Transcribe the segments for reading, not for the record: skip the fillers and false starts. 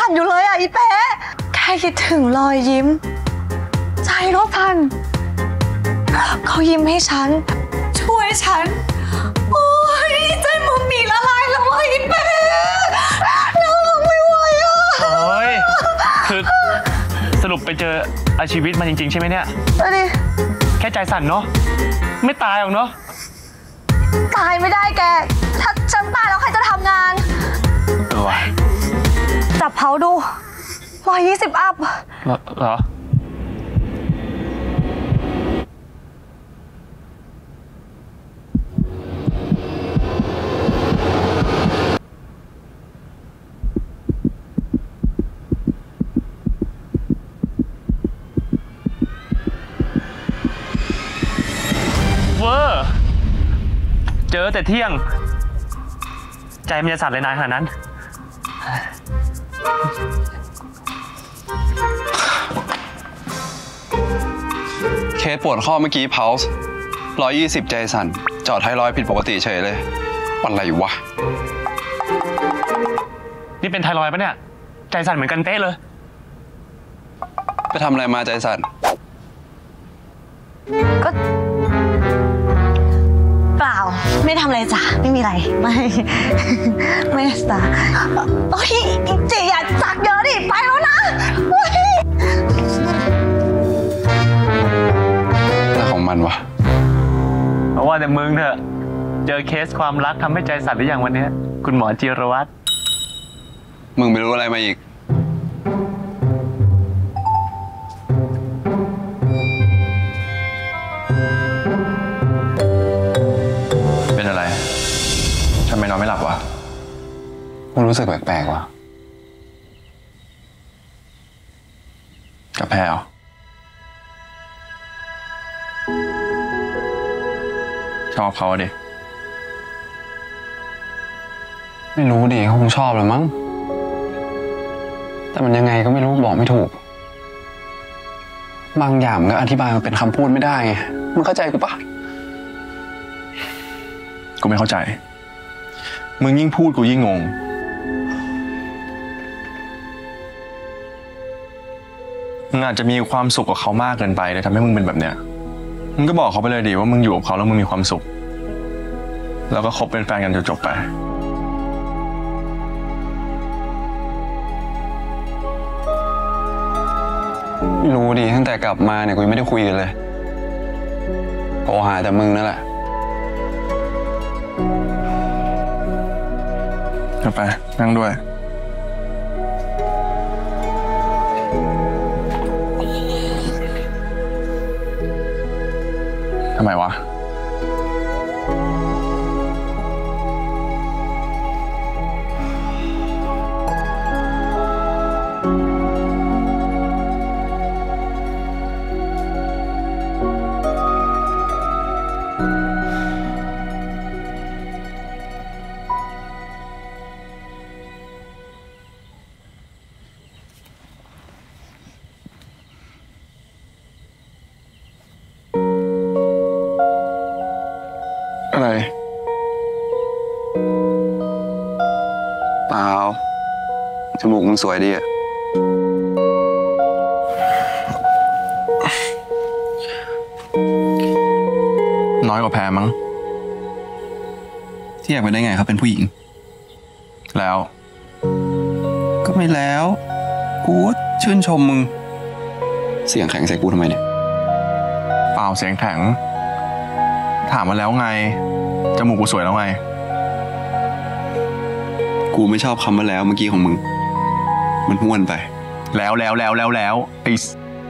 สั่นอยู่เลยอ่ะอีเป๊ะแค่คิดถึงรอยยิ้มใจก็พันเขายิ้มให้ฉันช่วยฉันโอ้ยใจมึงมีละลายแล้วว่ะอีเป๊ะน่ารักไม่ไหวอ่ะโอ้ยคือสรุปไปเจออาชีวิตมาจริงๆใช่ไหมเนี่ยแค่ใจสั่นเนาะไม่ตายหรอกเนาะตายไม่ได้แกถ้าฉันตายแล้วใครจะทำงานวะจับเผาดู120 อัพเหรอเวอร์เจอแต่เที่ยงใจมันจะสั่นเลยนายขนาดนั้นเคสปวดข้อเมื่อกี้เพาส์120ใจสั่นจอดไทรอยด์ผิดปกติเฉยเลยวันอะไรวะนี่เป็นไทรอยด์ปะเนี่ยใจสั่นเหมือนกันเป๊ะเลยไปทำอะไรมาใจสั่นก็เปล่าไม่ทำอะไรจ้ะไม่มีอะไรไม่จ้ะโอ้ยจีอย่าจักเยอะดิไปแล้วนะอะไรของมันวะเพราะว่าแต่มึงเถอะเจอเคสความรักทำให้ใจสั่นหรือยังวันนี้คุณหมอจิรวัตรมึงไปรู้อะไรมาอีกเป็นอะไรทำไมนอนไม่หลับวะกูรู้สึกแปลกๆวะกับแพรวชอบเขาดิไม่รู้ดิเขาคงชอบแหละมั้งแต่มันยังไงก็ไม่รู้บอกไม่ถูกบางอย่างมันก็อธิบายมันเป็นคำพูดไม่ได้ไงมึงเข้าใจกูปะกูไม่เข้าใจมึงยิ่งพูดกูยิ่งงงมึงอาจจะมีความสุขกับเขามากเกินไปเลยทำให้มึงเป็นแบบเนี้ยมึงก็บอกเขาไปเลยดิว่ามึงอยู่กับเขาแล้วมึงมีความสุขแล้วก็คบเป็นแฟนกันจนจบไปไม่รู้ดิตั้งแต่กลับมาเนี่ยกูยังไม่ได้คุยกันเลยโทรหาแต่มึงนั่นแหละไปนั่งด้วยทำไมวะอะไรเปล่าจมูกมึงสวยดีอะน้อยกว่าแพรมั้งเทียบกันได้ไงเขาเป็นผู้หญิงแล้วก็ไม่แล้วกูชื่นชมมึงเสียงแข็งใส่กูทำไมเนี่ยเปล่าเสียงแข็งถามมาแล้วไงจมูกกูสวยแล้วไงกูไม่ชอบคำว่าแล้วเมื่อกี้ของมึงมันห้วนไปแล้วไอ้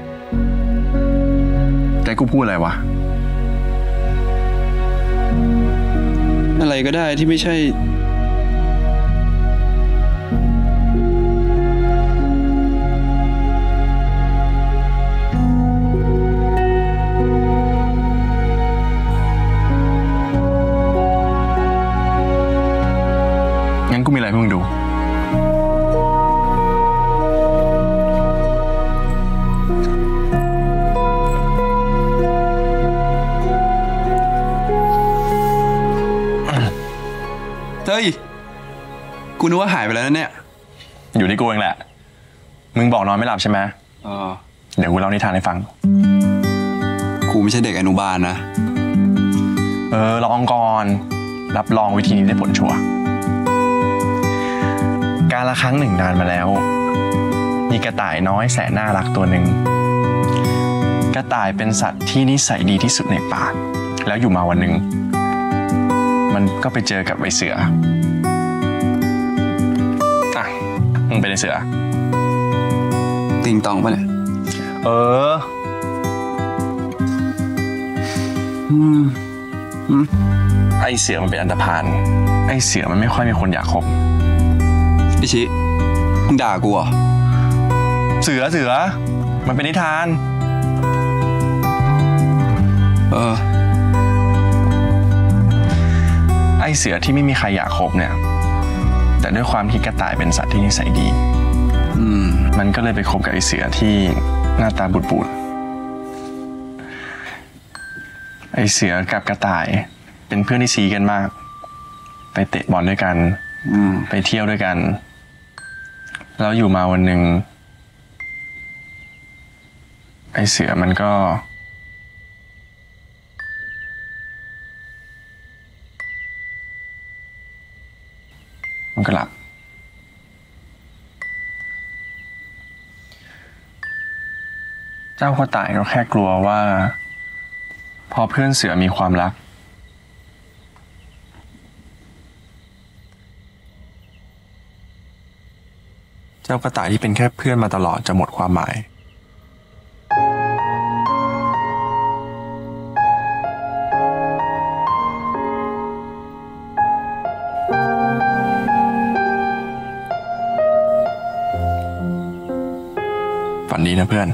ใจกูพูดอะไรวะอะไรก็ได้ที่ไม่ใช่งั้นกูมีอะไรให้มึงดูเฮ้ยกูนึกว่าหายไปแล้วนะเนี่ยอยู่ที่กูเองแหละมึงบอกนอนไม่หลับใช่ไหมเดี๋ยวกูเล่านิทานให้ฟังกูไม่ใช่เด็กอนุบาลนะลองก่อนรับรองวิธีนี้ได้ผลชัวร์การละครั้งหนึ่งนานมาแล้วมีกระต่ายน้อยแสนน่ารักตัวหนึ่งกระต่ายเป็นสัตว์ที่นิสัยดีที่สุดในป่าแล้วอยู่มาวันหนึ่งมันก็ไปเจอกับไอ้เสือมึงเป็นไอ้เสือติงตองปะเนี่ยไอ้เสือมันเป็นอันธพาลไอ้เสือมันไม่ค่อยมีคนอยากคบไอชิมึงด่ากูเหรอเสือมันเป็นนิทานไอ้เสือที่ไม่มีใครอยากคบเนี่ยแต่ด้วยความที่กระต่ายเป็นสัตว์ที่นิสัยดีมันก็เลยไปคบกับไอ้เสือที่หน้าตาบูดไอ้เสือกับกระต่ายเป็นเพื่อนที่ซีกันมากไปเตะบอลด้วยกันไปเที่ยวด้วยกันแล้วอยู่มาวันหนึ่งไอ้เสือมันก็หลับเจ้ากระต่ายก็แค่กลัวว่าพอเพื่อนเสือมีความรักเจ้ากระต่ายที่เป็นแค่เพื่อนมาตลอดจะหมดความหมายฝันดีนะเพื่อน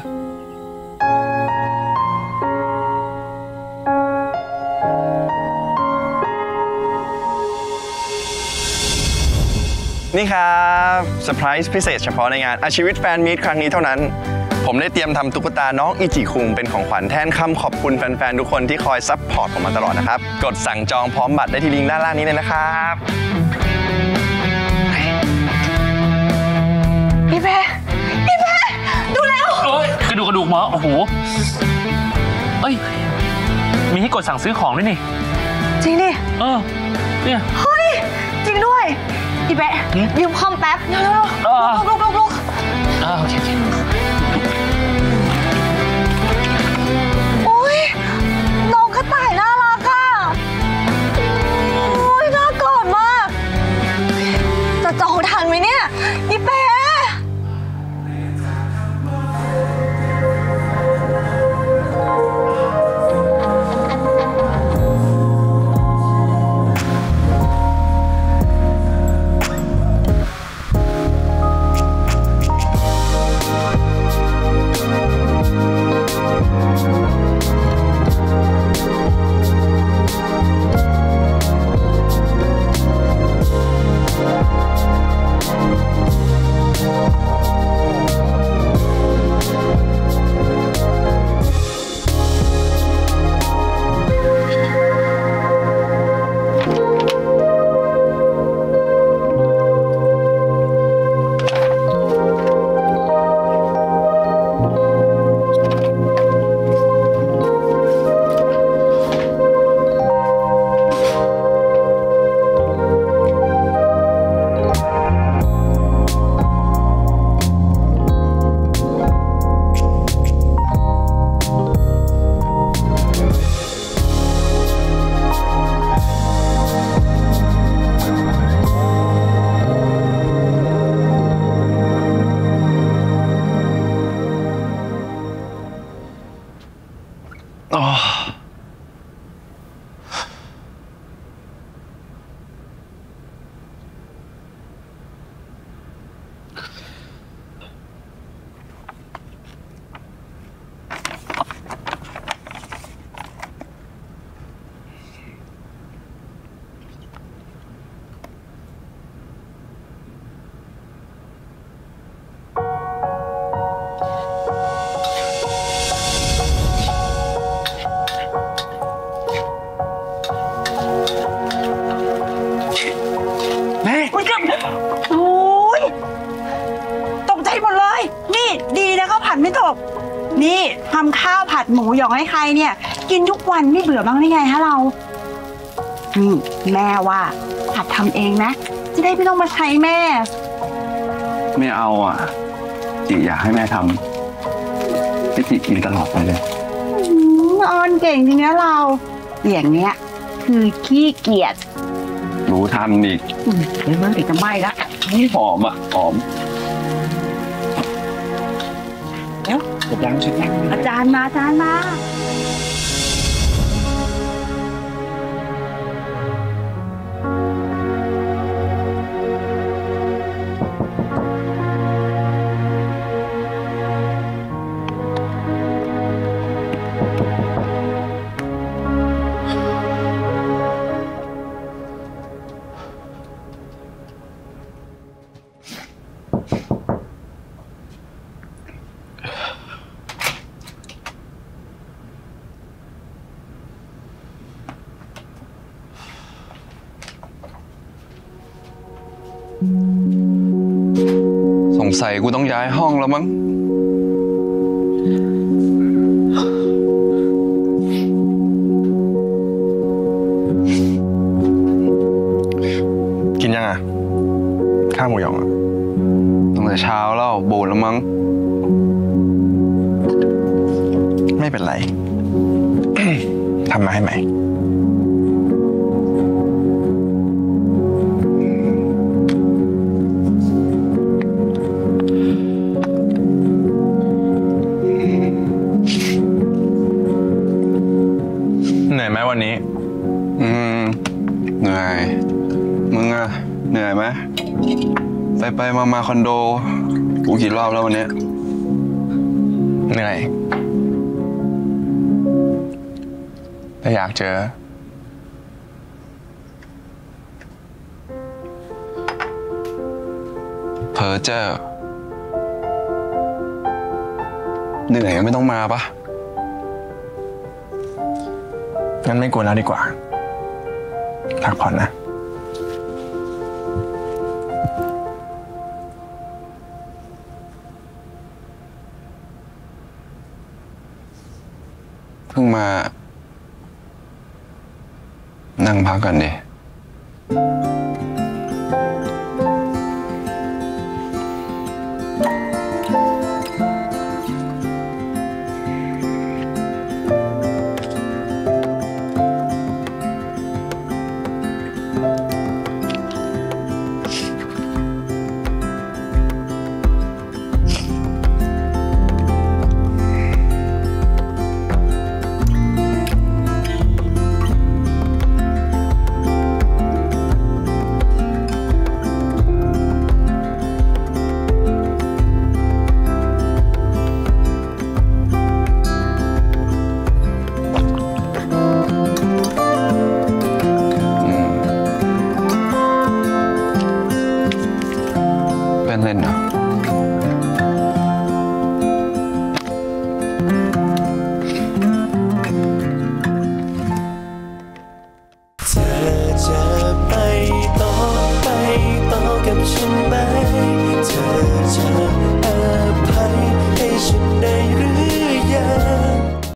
นี่ครับเซอร์ไพรส์พิเศษเฉพาะในงานอาชีวิตแฟนมีตครั้งนี้เท่านั้นผมได้เตรียมทำตุ๊กตาน้องอิจิคุงเป็นของขวัญแทนคำขอบคุณแฟนๆทุกคนที่คอยซัพพอร์ตผมมาตลอดนะครับกดสั่งจองพร้อมบัตรได้ที่ลิงก์ด้านล่างนี้เลยนะครับพี่แพรดูแล้วกระดูกหมอโอ้โหมีให้กดสั่งซื้อของด้วยนี่จริงดิเนี่ยเฮ้ยจริงด้วยพี่แป๊ะยืมคอมแป๊บเร็วลุกโอเคโอ้ยน้องกระต่ายน่ารักค่ะโอ้ยน่ากอดมากจะจองทันไหมเนี่ยพี่แป๊ะนี่ทำข้าวผัดหมูหยองให้ใครเนี่ย กินทุกวันไม่เบื่อบ้างได้ไงฮะเราแม่ว่าผัดทำเองนะจะได้ไม่ต้องมาใช้แม่ไม่เอาอ่ะจิอยากให้แม่ทำให้จิกินตลอดไปเลยออนเก่งจริงนะเราอย่างเนี้ยคือขี้เกียจรู้ทำอีกเดี๋ยวมันติดจะไหม้ละหอมอ่ะหอมเดี๋ยวยังอาจารย์มาสงสัยกูต้องย้ายห้องแล้วมั้งกินยังอ่ะข้าวหมูหยองอ่ะตั้งแต่เช้าแล้วบูดแล้วมั้งไม่เป็นไร ทำมาให้ใหม่เหนื่อยไหมวันนี้เหนื่อยมึงอะเหนื่อยไหมไปมาคอนโดกูกี่รอบแล้ววันนี้เหนื่อยแต่อยากเจอเพอเจอเหนื่อยไม่ต้องมาปะงั้นไม่กวนแล้วดีกว่าพักผ่อนนะเพิ่งมานั่งพักกันดิ